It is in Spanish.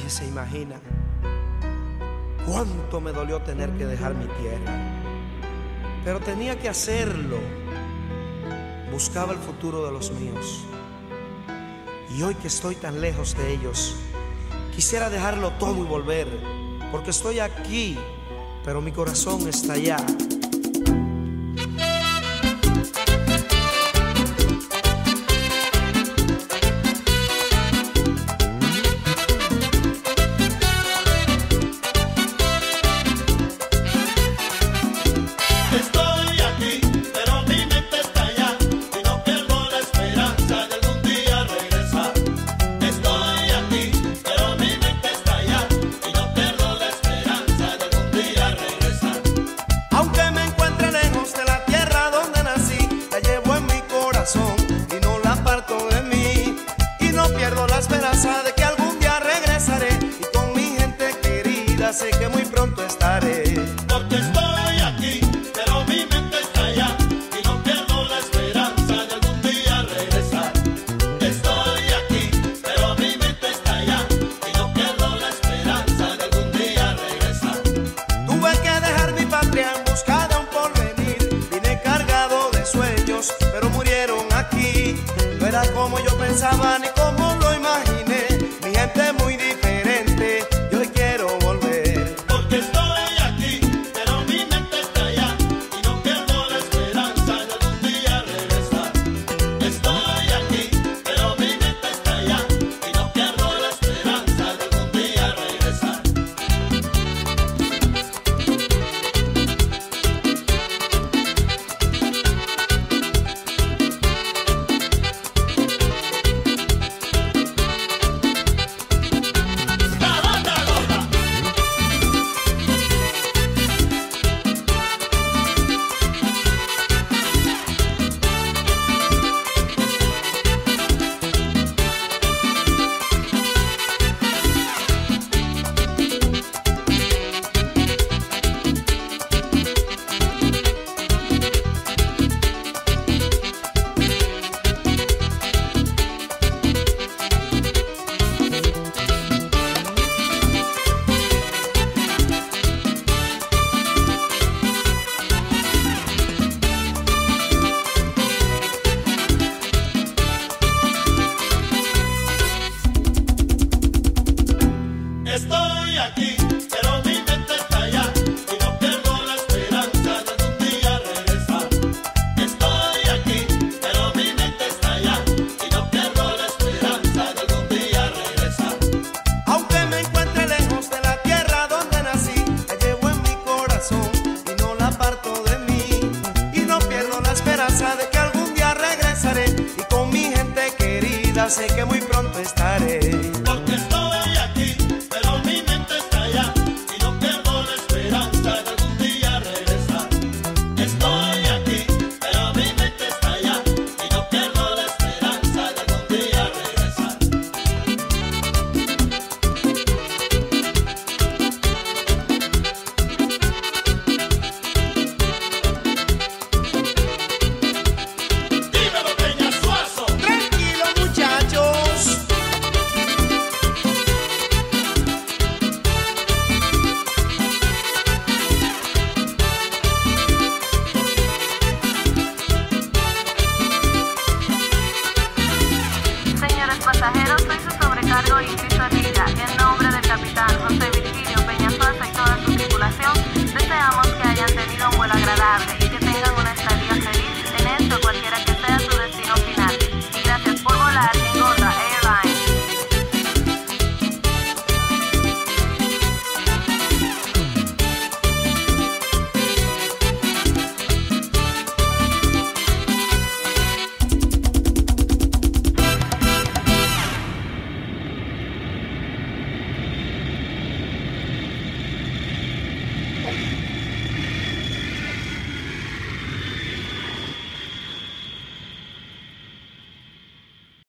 Nadie se imagina cuánto me dolió tener que dejar mi tierra, pero tenía que hacerlo. Buscaba el futuro de los míos, y hoy que estoy tan lejos de ellos, quisiera dejarlo todo y volver, porque estoy aquí, pero mi corazón está allá. Y no la aparto de mí, y no pierdo la esperanza de que algún día regresaré, y con mi gente querida sé que muy pronto estaré. Porque estoy aquí, pero mi mente está allá, y no pierdo la esperanza de algún día regresar. Estoy aquí, pero mi mente está allá, y no pierdo la esperanza de algún día regresar. Tuve que dejar mi patria en busca de un porvenir, vine cargado de sueños, pero murieron aquí. No era como yo pensaba ni como lo imaginé, mi gente muy diferente, yo hoy quiero volver. Porque estoy aquí, pero mi mente está allá, y no pierdo la esperanza de algún día regresar. Estoy aquí, pero mi mente está allá, y no pierdo la esperanza de algún día regresar. Estoy aquí, pero mi mente está allá, y no pierdo la esperanza de algún día regresar. Estoy aquí, pero mi mente está allá, y no pierdo la esperanza de algún día regresar. Aunque me encuentre lejos de la tierra donde nací, la llevo en mi corazón y no la aparto de mí, y no pierdo la esperanza de que algún día regresaré, y con mi gente querida sé que muy pronto estaré. Porque estoy aquí, pero mi mente está allá, y no pierdo la esperanza de algún día regresar. Estoy aquí, pero mi mente está allá, y no pierdo la esperanza de algún día regresar. Dímelo, Peña Suazo. Tranquilo, muchachos. Señores pasajeros, soy su sobrecargo y